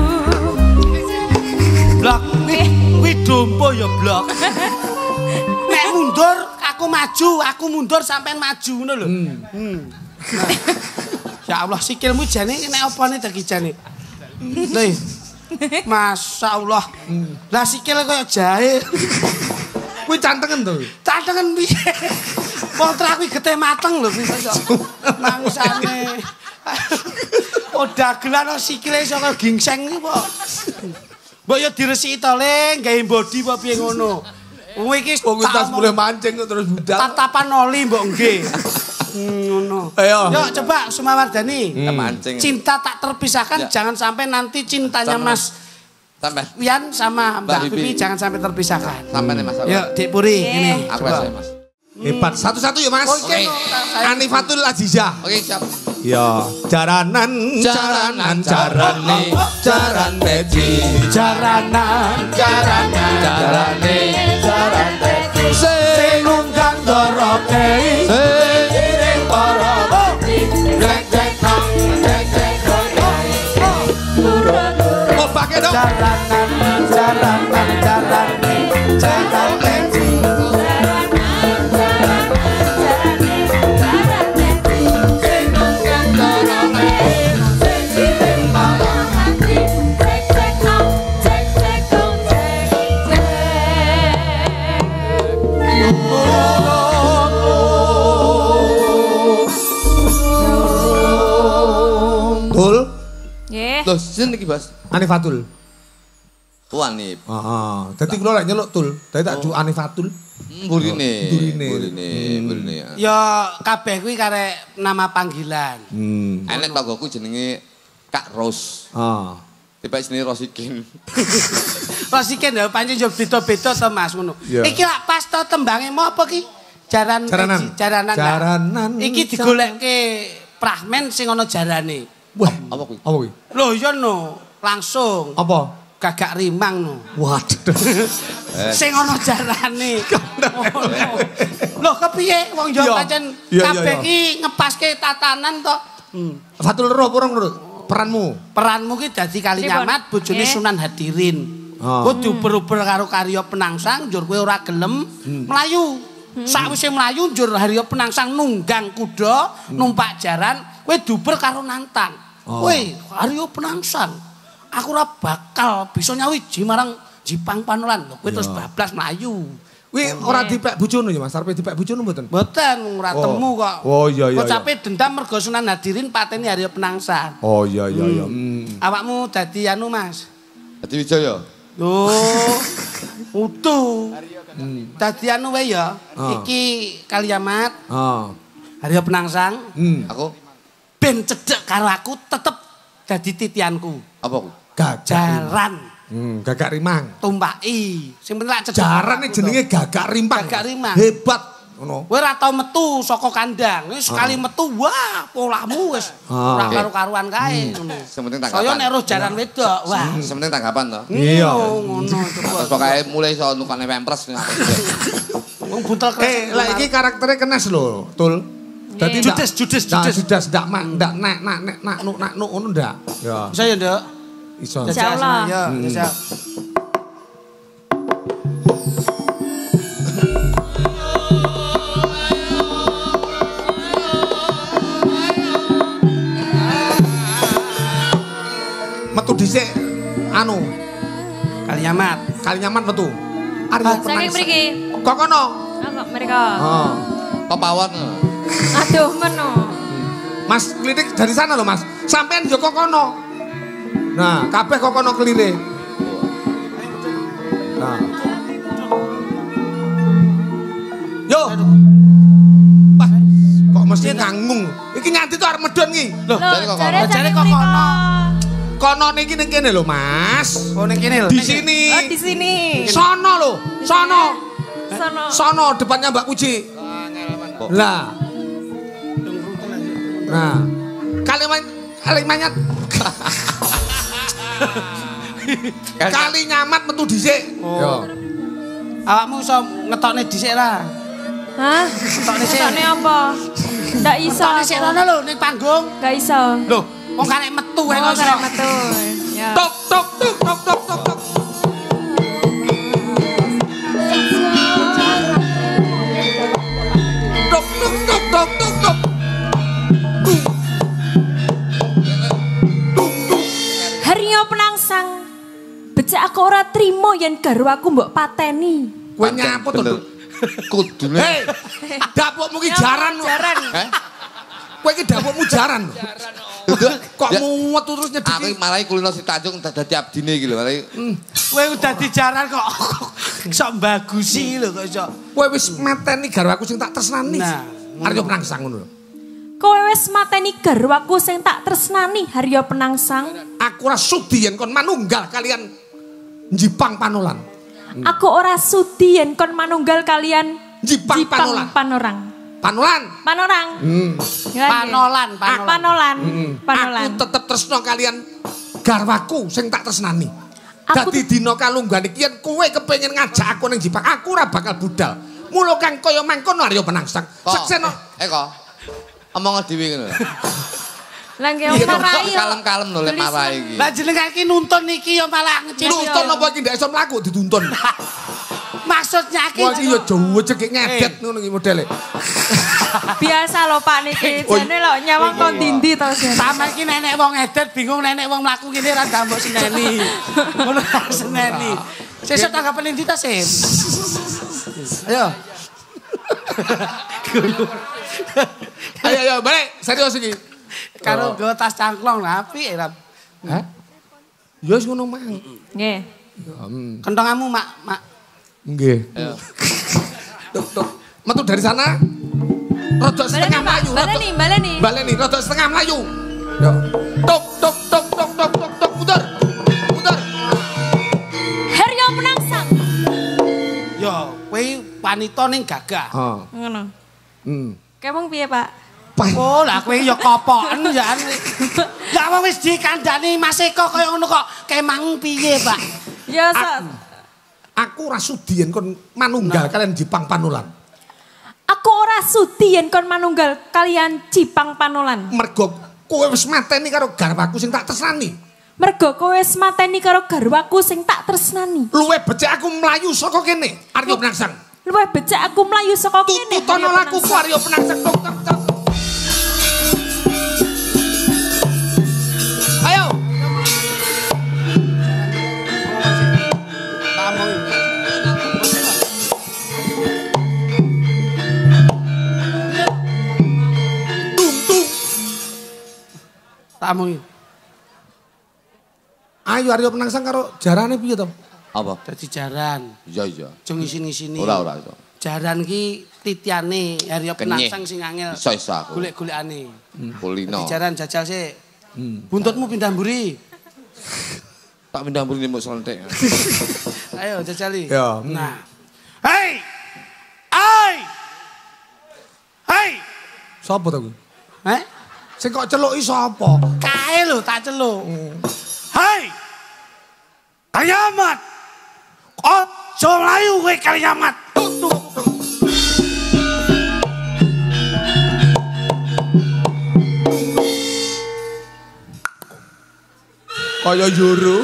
Blok, kuwi dompo ya blok. Nek mundur aku maju, aku mundur sampean maju ngono lho. Hmm. Nah. Ya Allah, sikilmu jane nek opane dadi jane. Lho. Masyaallah. Lah sikil kaya jahe. Kuwi cantengen to. Cantengen piye? Wong trak kuwi getih mateng lho kuwi kaya. Mangsane. Oh dagelan sikile iso kaya gingseng iki kok. Mbok ya diresiki to, Ling, gawe body apa piye ngono. Wong iki Wong tas boleh mancing kok terus budal. tatapan oli mbok nggih. Ngono. Ayo. Yuk coba Sumawardani. Mancing. Cinta tak terpisahkan, Ya. jangan sampai nanti cintanya Sama. Mas Sampai. Wian sama Mbak Mbak Bibi Bibi. jangan sampai terpisahkan. Sampai nih Mas. Yuk, Dik Puri, ini. Aku Coba. saya Mas. Hebat. Satu-satu ya, Mas. Oke. Anifatul Azizah. Oke, siap. Ya, jaranan, jaranan, jarane, jaran peci, Jaranan, jaranan, Jarane, jaran teki. sing nunggang doroke, Sing para Jek jek tong, jek jek tong. oh pakai dong. jaranan, jaranan, jaranan, jaran peci. Tul, Nggih. Loh, sini iki, Bos. Anifatul. Wani. Heeh. Dadi kula lek nyeluk Tul, dadi tak ju Anifatul. Burine. Burine. Burine, burine. Ya kabeh kuwi karek nama panggilan. Hmm. Enek tanggoku jenenge Kak Ros. Ah. Tiba jenenge Rosikin. Rosiken ya pancen yo beda-beda to Mas ngono. Iya. Iki lak pas to tembange mau apa ki? Jaran Jaranan. peci, jaranan. lah. Jaranan. Iki digolekke prahmen sing ana jarane. Wah, Apa kuwi? apa kuwi? Loh iya no, langsung. Apa? gagak rimang no. Waduh. Sing ana jarane. Lho kepiye wong Jawa pancen kabeh iki ngepaske tatanan to. Fatul Loro purung Lur. Peranmu. Peranmu ki dadi Kali Nyamat bojone Sunan Hadirin. Kowe diuber-uber karo Karya Penangsang njur kowe ora gelem mlayu. Sakwise mlayu njur Harya Penangsang nunggang kuda numpak jaran kowe diuber karo nantang. Kowe Harya Penangsang aku ora bakal bisa nyawiji marang Jipang Panolan lho kowe terus bablas mlayu. Kuwi ora dipek bojono ya Mas, arepe dipek bojono mboten? Mboten, ora temu kok. Oh iya iya. Kocape dendam mergo Sunan Hadirin pateni Harya Penangsang. Oh iya iya iya. Awakmu dadi anu Mas? Dadi Wijaya. Loh. Utuh. Dadi anu wae ya. Iki Kali Nyamat. Heeh. Harya Penangsang. Aku Ben cedhek karo aku tetep dadi titianku. apa aku? Jaran. Hmm, Gagak Rimang. Tumpaki. Sing penting lak cedhek. Jarane jenenge Gagak Rimang. Gagak Rimang. Hebat ngono. Kowe ora tau metu saka kandang. Wis sekali metu wah polahmu wis ora karo-karuan kae ngono. Sing penting tanggapan. Saya nek roh jaran wedok. Wah. Sing penting tanggapan to. Iya. Ngono Terus pokoke mulai iso nukane pampers. Wong buntel kres. Eh, lah iki karakternya kenes lho, Tul. Dadi judes judes judes. Judes ndak mak ndak nek nak nek nak nuk nak nuk ngono ndak. Ya. Bisa ya, Nduk? Iso. Insyaallah. Ya, bisa. Metu dhisik anu Kali Nyamat. Kali Nyamat metu. Arya Saking mriki. Kok kono? Kok mereka. Heeh. Pepawon. Aduh meno. Mas klinik dari sana loh Mas. Sampean yo kok kono. Nah, kabeh kok kono kelire. Nah. Yo. Wah, kok mesti nganggung. Iki nyanti tuh arep medon iki. Loh, jare kok kono. Jare kok kono. Kono niki ning kene lho, Mas. Oh ning kene lho. Di sini. Oh di sini. Sono lho, sono. Sono. Sono depannya Mbak Puji. Lah. Nah. Kalimat kalimatnya Kali Nyamat metu dhisik. Yo. Awakmu iso ngetokne dhisik ra? Hah? Ngetokne sik. Ngetokne apa? Ndak iso. Ngetokne sik rono lho ning panggung. Nggak iso. Lho, wong karek metu wae Oh, kok. karek metu. Ya. Tok tok tok tok tok tok tok. Tok tok tok tok tok tok. Harya Penangsang. Becak aku ora trimo yen garwaku mbok pateni. Kowe nyaput to. Kudune. Hei, dapukmu ki jaran. Jaran. Heh? Kowe ki dapukmu jaran. Kok muwet terus Aku nyedeki. malah kulino si Tanjung dadi abdine iki lho. Malah Kowe udah dijaran kok sok bagusi lho kok iso. Kowe wis mateni garwaku sing tak tresnani. Nah, Arya Penangsang ngono lho. Kowe wis mateni garwaku sing tak tresnani Harya Penangsang. Aku ora sudi yen kon manunggal kalian Jipang Panolan. Aku ora sudi yen kon manunggal kalian Jipang Panolan. Panorang. Panolan. Panorang. Hmm. Ya, Panolan, ya. Ah, Panolan. Panolan. Aku tetep tresno kalian garwaku sing tak tresnani. Aku- Dadi dina kalunggan iki yen kowe kepengin ngajak aku ning Jipang, aku ora bakal budal. Mula kang kaya mangkono Arya Penangsang. Sekseno. Eh kok. Omong dhewe ngono. Lah nggih marai. Kalem-kalem lho lek marai iki. Lah jeneng iki nuntun iki ya malah ngecil. Nuntun apa iki ndak iso mlaku dituntun. Maksudnya iki Wah iki ya Jawa cekik ngedet ngono iki modele. Biasa lho Pak niki. Jane lho nyawang kon dindi to Jen. sama iki nenek wong edet bingung nenek wong mlaku kene ra ndambok seneni. Ngono ra seneni. Sesuk tanggapan endi ta, Sim? Ayo. Ayo ayo balik serius iki. Karo nggo tas cangklong lah apik ra. Hah? Ya wis ngono mang. Nggih. Kentonganmu mak mak Nggih. Tuk tuk. Metu dari sana. Rodok setengah mlayu. Baleni, baleni. Baleni rodok setengah mlayu. Yo. Tuk tuk tuk tuk tuk tuk tuk puter. Puter. Harya Penangsang. yo kowe wanita ning gagah. Oh. Ngono. Hmm. Kemong piye, Pak? apa? Oh, lah kowe ya kopoken ya. Ya wong wis dikandani Mas Eko kaya ngono kok kemang piye, Pak? Ya, Sat. Aku ora sudi yen kon manunggal kalian Jipang Panulan. Aku ora sudi yen kon manunggal kalian Jipang Panulan. Mergo kowe wis mateni karo garwaku sing tak tresnani. Mergo kowe wis mateni karo garwaku sing tak tresnani. Luwih becik aku mlayu saka kene, Arya Penangsang. Luwih becik aku mlayu saka kene. Tututono lakuku Arya Penangsang. Ayo. Tamu. Ayo Arya Penangsang karo jarane piye to? Apa? Dadi jaran. Iya iya. Aja ngisi-ngisini. Ora ora iso. Jaran ki titiane Arya Penangsang sing angel. Iso iso aku. Golek-golekane. Kulino. Dadi jaran jajal sik. Buntutmu pindah mburi. Tak pindah mburi mbok sontek. Ayo jajali. Ya. Nah. Hei! Hai! Hai! Sopo to kuwi? Heh? Sing kok celuki sapa? Kae lho tak celuk. Hai! Kiamat. Ojo mlayu kowe kiamat. Kaya yuru.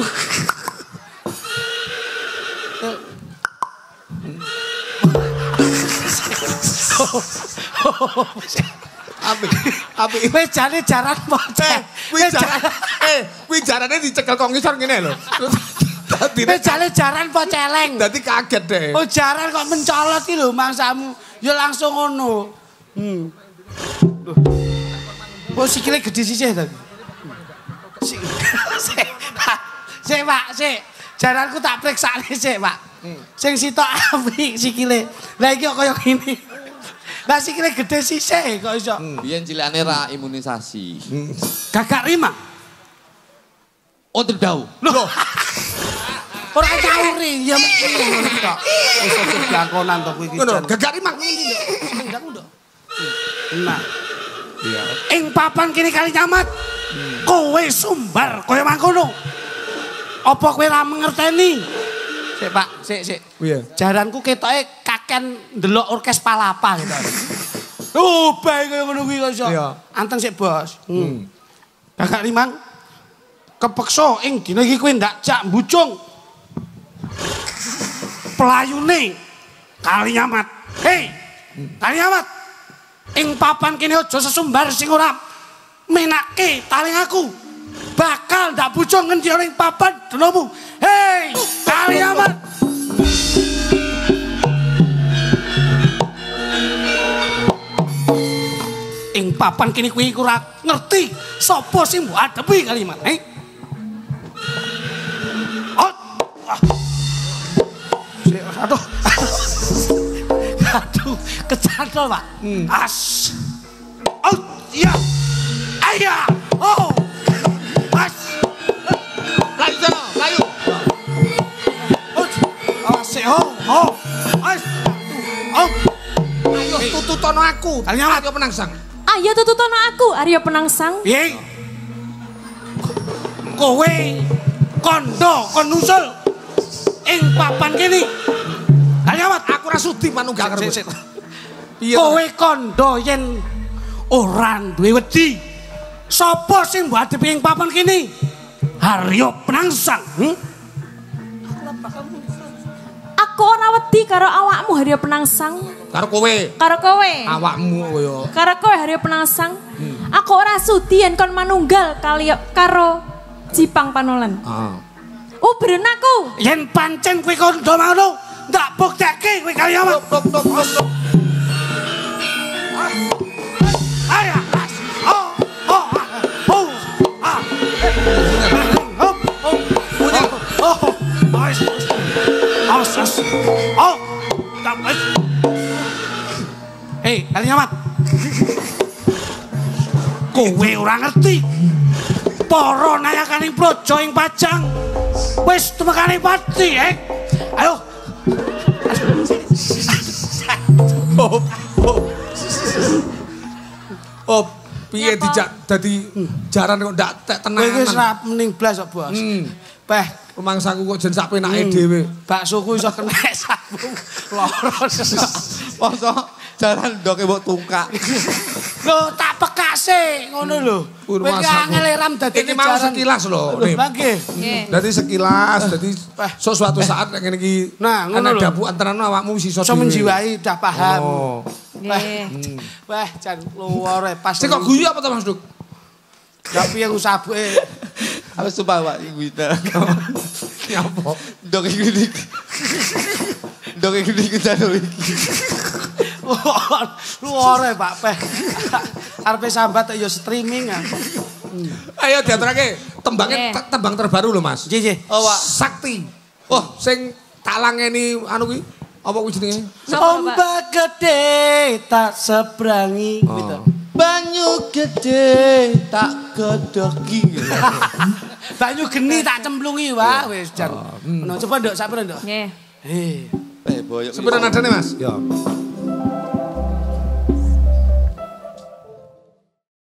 Apik, apik. Wis jane jaran poceh. Kuwi jaran, eh, kuwi jarane dicekel kok ngisor ngene lho. Dadi Wis jane jaran poceleng. dadi kaget deh. Oh jaran kok mencolot ki lho mangsamu. Ya langsung ngono. Hmm. Oh sikile gede sisih to. Sik. Sik, Pak, sik. Jaranku tak priksane sik, Pak. Sing sitok apik sikile. Lah iki kok kaya ngene. Lah sikile gede sisih kok iso. Biyen cilikane ra imunisasi. Gagak rima. Oh terdau. Loh. Ora kauri ya ngono tok. Wis aja blakonan to kuwi iki. Ngono, gagak rimak ngene lho. Ndakmu ndok. Nah. Iya. Ing papan kene kali nyamat. Kowe sumbar kaya mangkono. Apa kowe ora mengerteni? Sik Pak, sik sik. Piye? Jaranku ketoke kaken ndelok orkes palapa gitu. Oh, bae kaya ngono kuwi kok iso. Anteng sik, Bos. Hmm. Gagak rimang. Kepeksa ing dina iki kowe ndak jak mbucung. Pelayune kali nyamat. Hei, kali nyamat. Ing papan kene aja sesumbar sing ora menake taling aku. Bakal ndak bucung ngendi ning papan denomu. Hei, kali nyamat. Ing papan kene kuwi ora ngerti sapa sing mbok adepi kali nyamat. Hei. Oh. Aduh. Aduh, kecantol, Pak. Hmm. As. Oh, iya. Ayah. Oh. As. Layu sana, layu. Oh. Oh, se oh. Oh. As. Oh. Ayo tututono aku. Arya Penangsang. Ayo tututono aku, Arya Penangsang. Piye? Kowe kondo kon nusul ing papan kene. Aliawat Aku ora sudi manunggal karo kowe. Kowe kondo yen ora duwe wedi. Sapa sing mbok adepi ing papan kene? Arya Penangsang. Hmm? Aku ora wedi karo awakmu, Arya Penangsang. Karo kowe. Karo kowe. Awakmu koyo. Karo kowe, Arya Penangsang. Aku ora sudi yen kon manunggal kali karo Jipang Panulan. Heeh. Oh, beren aku. Yen pancen kowe kondo ngono, ndak bukteke kowe kali awak. Tok tok tok. Aya. Oh, oh, oh. Ah. Oh, oh. Punya. Oh. Mas. Asas. Oh. Dapat. Hei, kali nyamat. Kowe ora ngerti. Para nayakaning praja ing Pajang wis temekane pati, eh. Ayo. Oh, oh. Oh, piye dijak dadi jaran kok ndak tenanan. Kowe wis ra mending blas kok, Bos. Peh, rumangsaku kok jen sak penake dhewe. Baksoku iso kena sabung. Loro. Mosok jaran ndoke mbok tungkak. Lho, tak pekase ngono lho. Kowe angel ram dadi iki mau sekilas lho. Nggih. Dadi sekilas, dadi suatu saat nek ngene iki nah ngono lho. Ana dapu antaramu awakmu iso iso menjiwai dah paham. Oh. Nggih. Wah, jan luar pas. Sik kok guyu apa to Mas Duk? Ya piye ku sabuke. Aku sumpah Pak iku itu. Ya apa? Ndok iki. Ndok iki kita iki. Luar Pak Peh. Arepe sambat ya streaming ah. Ayo diaturake tembangnya tembang terbaru lho Mas. Nggih nggih. Oh Pak Sakti. Oh, sing tak langeni anu kuwi apa kuwi jenenge? Ombak gede tak seberangi gitu. Banyu gede tak gedoki. Banyu geni tak cemplungi wah wis jan. Coba nduk sak pira nduk? Nggih. Eh. Eh boyok. Sepira nadane Mas? Ya.